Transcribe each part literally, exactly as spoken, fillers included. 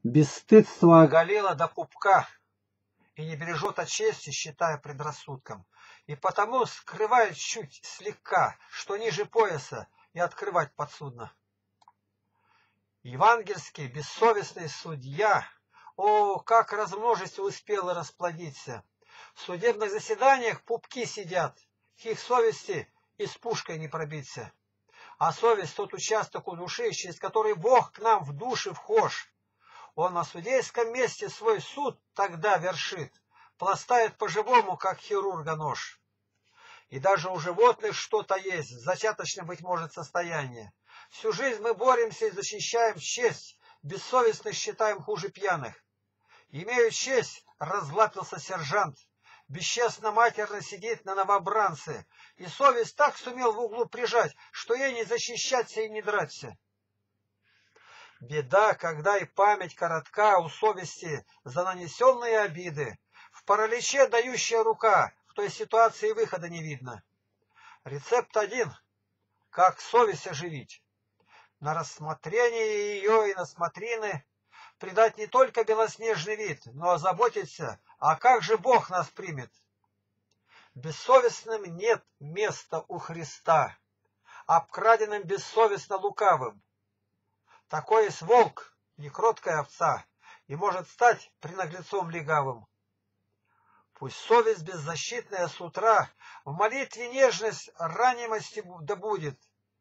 Бесстыдство оголело до пупка и не бережет от чести, считая предрассудком, и потому скрывает чуть слегка, что ниже пояса, и открывать подсудно. Евангельский бессовестный судья, о, как размножить успел и расплодиться! В судебных заседаниях пупки сидят, к их совести и с пушкой не пробиться. А совесть тот участок у души, через который Бог к нам в души вхож. Он на судейском месте свой суд тогда вершит, пластает по-живому, как хирурга нож. И даже у животных что-то есть, в зачаточном, быть может, состоянии. Всю жизнь мы боремся и защищаем честь, бессовестных считаем хуже пьяных. Имею честь, разлапился сержант, бесчестно матерно сидит на новобранце, и совесть так сумел в углу прижать, что ей не защищаться и не драться. Беда, когда и память коротка у совести за нанесенные обиды, в параличе дающая рука, в той ситуации выхода не видно. Рецепт один, как совесть оживить. На рассмотрение ее и на смотрины придать не только белоснежный вид, но озаботиться, а как же Бог нас примет. Бессовестным нет места у Христа, обкраденным бессовестно лукавым. Такой есть волк, не кроткая овца, и может стать принаглецом легавым. Пусть совесть беззащитная с утра в молитве нежность ранимости добудет.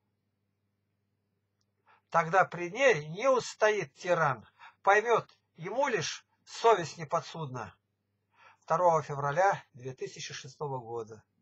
Тогда при ней не устоит тиран, поймет, ему лишь совесть не подсудна. второго февраля две тысячи шестого года.